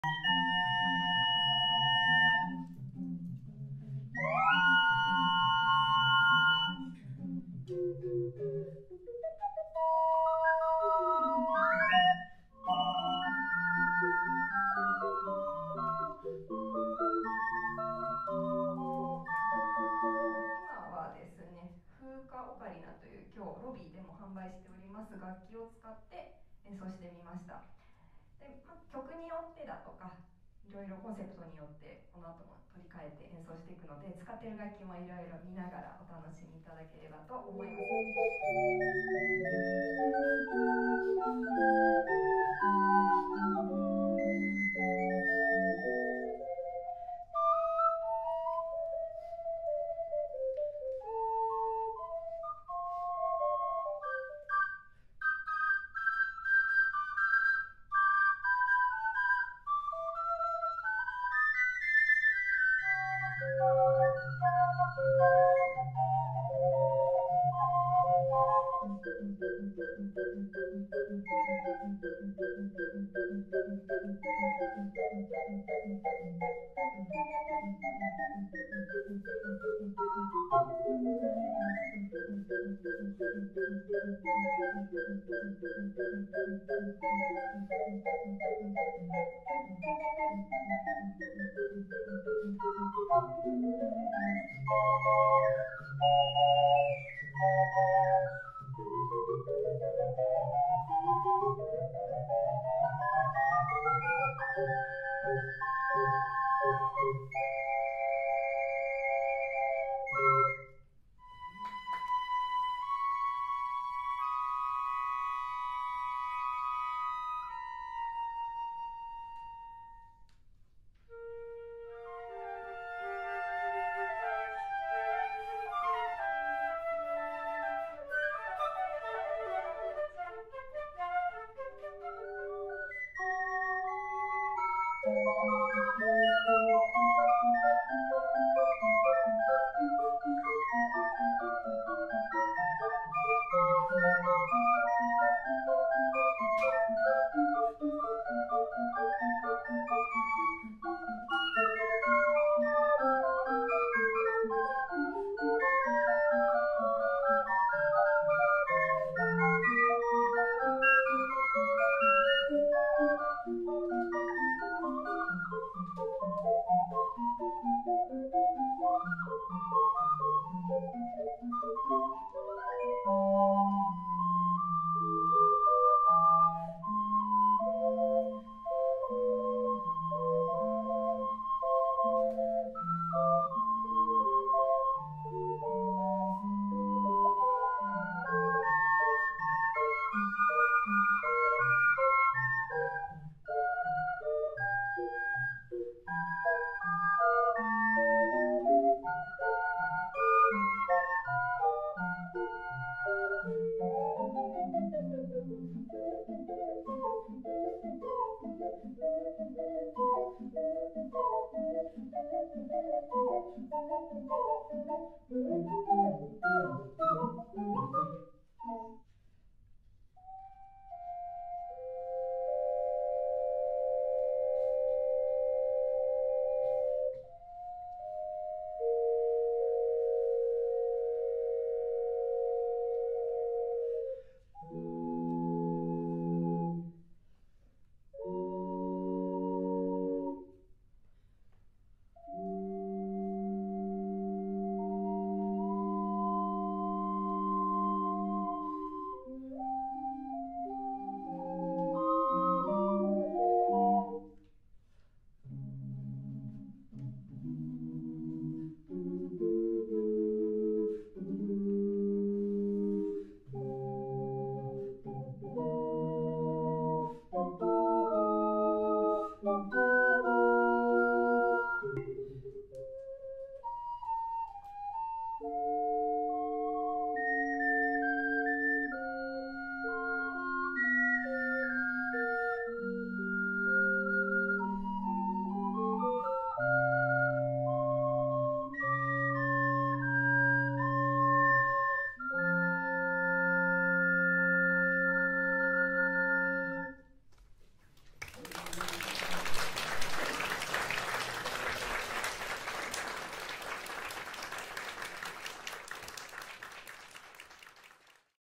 はですね、風化オカリナという今日ロビーでも販売しております楽器を使って演奏してみました。で、曲によってだとかいろいろコンセプトによってこの後も取り替えて演奏していくので、使っている楽器もいろいろ見ながらお楽しみいただければと思います。